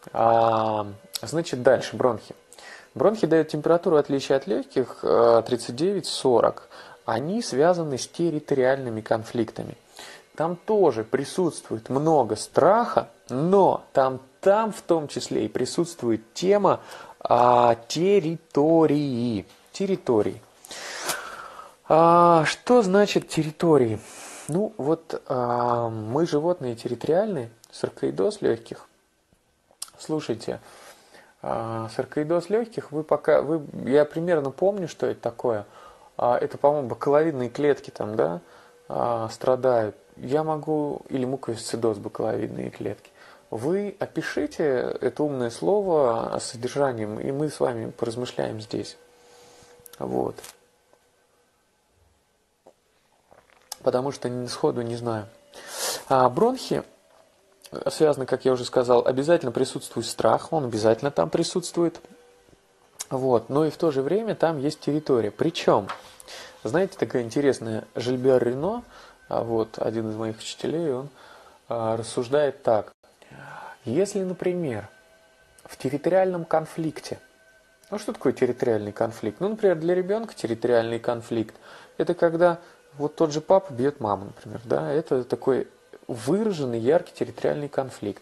Значит, дальше бронхи. Бронхи дают температуру, в отличие от легких, 39-40. Они связаны с территориальными конфликтами. Там тоже присутствует много страха, но там в том числе и присутствует тема территории. Территории. Что значит территории? Ну, вот мы животные территориальные, саркоидоз легких. Слушайте, саркоидоз легких, я примерно помню, что это такое. Это, по-моему, бакиловидные клетки там, да, страдают. Я могу, или муковисцидоз, бакиловидные клетки. Вы опишите это умное слово с содержанием, и мы с вами поразмышляем здесь. Вот. Потому что сходу не знаю. Бронхи связаны, как я уже сказал, обязательно присутствует страх, он обязательно там присутствует. Вот. Но и в то же время там есть территория. Причем, знаете, такая интересная, Жильбер Рено, вот один из моих учителей, он рассуждает так. Если, например, в территориальном конфликте, ну что такое территориальный конфликт? Ну, например, для ребенка территориальный конфликт – это когда вот тот же папа бьет маму, например, да, это такой выраженный, яркий территориальный конфликт.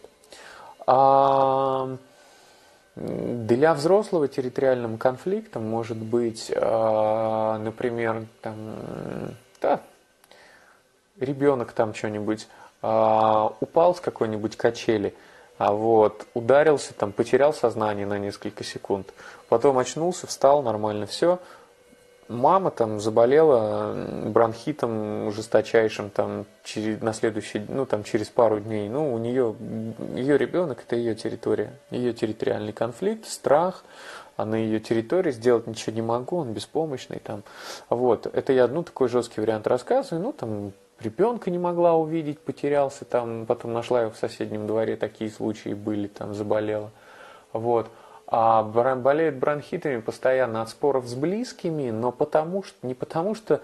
А для взрослого территориальным конфликтом может быть, например, там, да, ребенок там что-нибудь упал с какой-нибудь качели, вот, ударился, там, потерял сознание на несколько секунд, потом очнулся, встал, нормально все. Мама там заболела бронхитом жесточайшим там, на следующий, ну, там, через пару дней. Ну, у нее, ее ребенок, это ее территория, ее территориальный конфликт, страх, а на ее территории сделать ничего не могу, он беспомощный. Там. Вот. Это я, ну, такой жесткий вариант рассказываю. Ну, там, ребенка не могла увидеть, потерялся, там, потом нашла его в соседнем дворе, такие случаи были, там, заболела. Вот. А болеет бронхитами постоянно от споров с близкими, но не потому что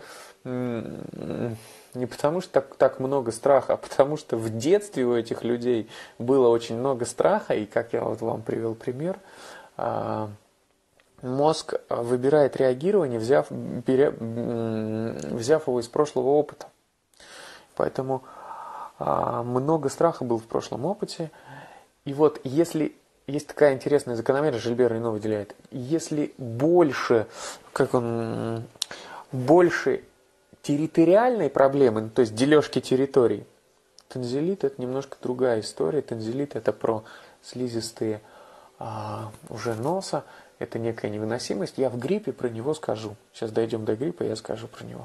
так много страха, а потому что в детстве у этих людей было очень много страха, и как я вот вам привел пример, мозг выбирает реагирование, взяв его из прошлого опыта. Поэтому много страха было в прошлом опыте. И вот если есть такая интересная закономерность, Жильбер Рено выделяет, если больше территориальной проблемы, то есть дележки территорий, танзелит это немножко другая история. Танзелит это про слизистые уже носа, это некая невыносимость. Я в гриппе про него скажу. Сейчас дойдем до гриппа, я скажу про него.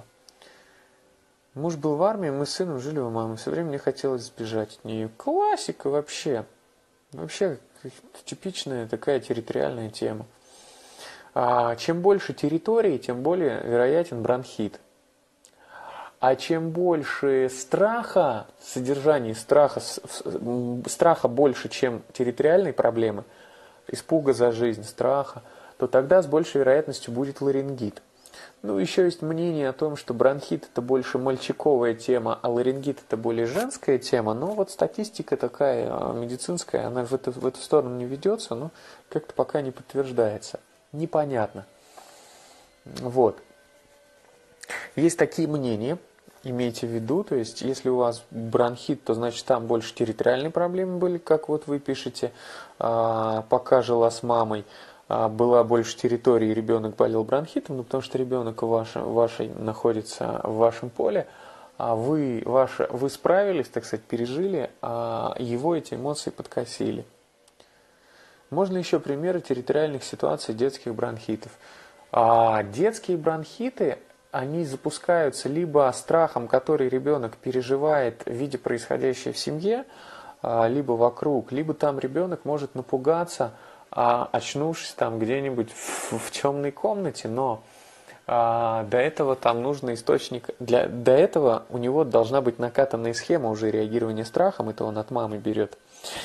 Муж был в армии, мы с сыном жили у мамы. Все время мне хотелось сбежать от нее. Классика вообще. Вообще типичная такая территориальная тема. Чем больше территории, тем более вероятен бронхит. А чем больше страха, содержание страха больше, чем территориальной проблемы, испуга за жизнь, страха, то тогда с большей вероятностью будет ларингит. Ну, еще есть мнение о том, что бронхит это больше мальчиковая тема, а ларингит это более женская тема. Но вот статистика такая медицинская, она в эту сторону не ведется, но как-то пока не подтверждается. Непонятно. Вот. Есть такие мнения, имейте в виду, то есть если у вас бронхит, то значит там больше территориальные проблемы были, как вот вы пишете, пока жила с мамой. Была больше территории, и ребенок болел бронхитом, потому что ребенок вашей находится в вашем поле, а вы справились, так сказать, пережили, а его эти эмоции подкосили. Можно еще примеры территориальных ситуаций детских бронхитов. Детские бронхиты, они запускаются либо страхом, который ребенок переживает в виде происходящего в семье, либо вокруг, либо там ребенок может напугаться, очнувшись там где-нибудь в темной комнате, но до этого там нужен источник, до этого у него должна быть накатанная схема уже реагирования страхом, это он от мамы берет.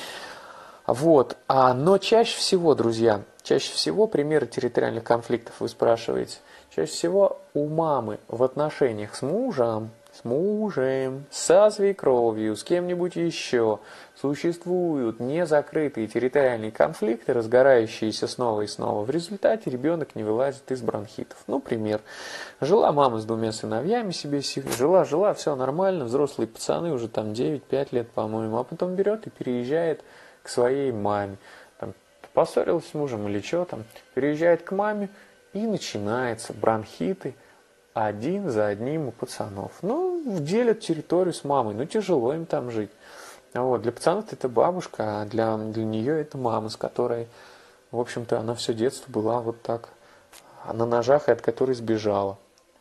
Вот. Но чаще всего, друзья, примеры территориальных конфликтов вы спрашиваете, чаще всего у мамы в отношениях с мужем, с мужем, со свекровью, с кем-нибудь еще существуют незакрытые территориальные конфликты, разгорающиеся снова и снова, в результате ребенок не вылазит из бронхитов. Ну, пример. Жила мама с двумя сыновьями себе, жила, все нормально, взрослые пацаны, уже там 9-5 лет, по-моему, а потом берет и переезжает к своей маме. Там, поссорилась с мужем или что там, переезжает к маме, и начинаются бронхиты один за одним у пацанов. Ну, делят территорию с мамой, ну, тяжело им там жить. Вот, для пацанов это бабушка, а для нее это мама, с которой, в общем-то, она все детство была вот так, на ножах, и от которой сбежала.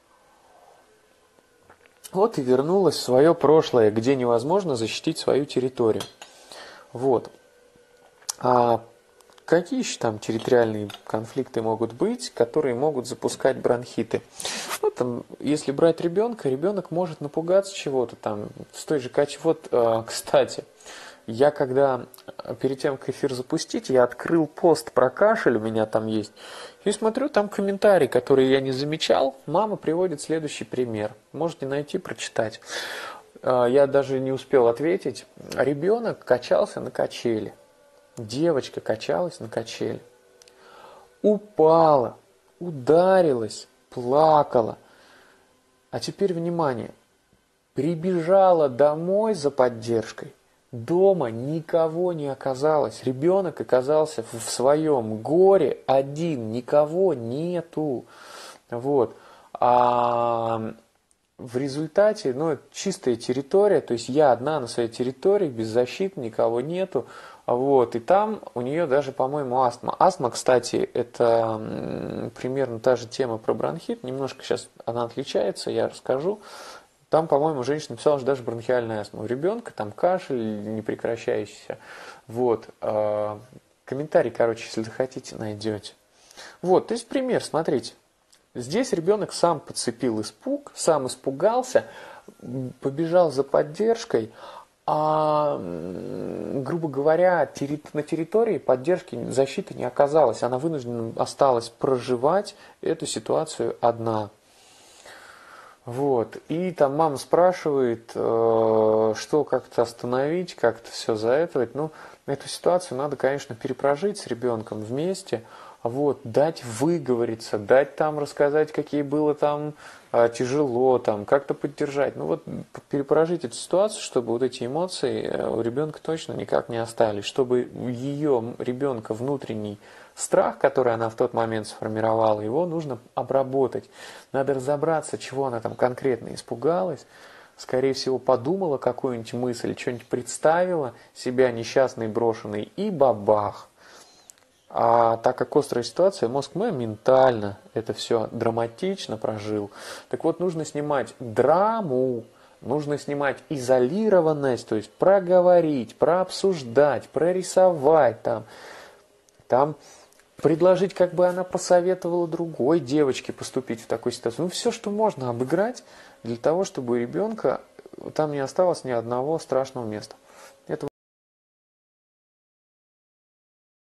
Вот и вернулась в свое прошлое, где невозможно защитить свою территорию. Вот. А какие еще там территориальные конфликты могут быть, которые могут запускать бронхиты? Ну, там, если брать ребенка, ребенок может напугаться чего-то там, с той же качеством. Вот, кстати, я когда перед тем, как эфир запустить, я открыл пост про кашель, у меня там есть, и смотрю, там комментарий, который я не замечал. Мама приводит следующий пример. Можете найти, прочитать. Я даже не успел ответить. Ребенок качался на качели. Девочка качалась на качели. Упала, ударилась, плакала. А теперь внимание. Прибежала домой за поддержкой. Дома никого не оказалось. Ребенок оказался в своем горе один. Никого нету. Вот. А в результате, ну, чистая территория. То есть я одна на своей территории, без защиты, никого нету. Вот, и там у нее даже, по-моему, астма. Астма, кстати, это примерно та же тема про бронхит. Немножко сейчас она отличается, я расскажу. Там, по-моему, женщина написала, что даже бронхиальная астма у ребенка, там кашель непрекращающийся. Вот. Комментарий, короче, если захотите, найдете. Вот, то есть пример, смотрите. Здесь ребенок сам подцепил испуг, сам испугался, побежал за поддержкой, а, грубо говоря, на территории поддержки, защиты не оказалось. Она вынуждена осталась проживать эту ситуацию одна. Вот. И там мама спрашивает, что как-то остановить, как-то все заэтовать. Ну, эту ситуацию надо, конечно, перепрожить с ребенком вместе. Вот, дать выговориться, дать там рассказать, какие было там тяжело, там, как-то поддержать. Ну вот, перепрожить эту ситуацию, чтобы вот эти эмоции у ребенка точно никак не остались, чтобы ее ребенка внутренний страх, который она в тот момент сформировала, его нужно обработать. Надо разобраться, чего она там конкретно испугалась, скорее всего, подумала какую-нибудь мысль, что-нибудь представила себя несчастной, брошенной, и бабах. А так как острая ситуация, мозг моментально это все драматично прожил. Так вот, нужно снимать драму, нужно снимать изолированность, то есть проговорить, прообсуждать, прорисовать там предложить, как бы она посоветовала другой девочке поступить в такой ситуации. Ну, все, что можно обыграть для того, чтобы у ребенка там не осталось ни одного страшного места.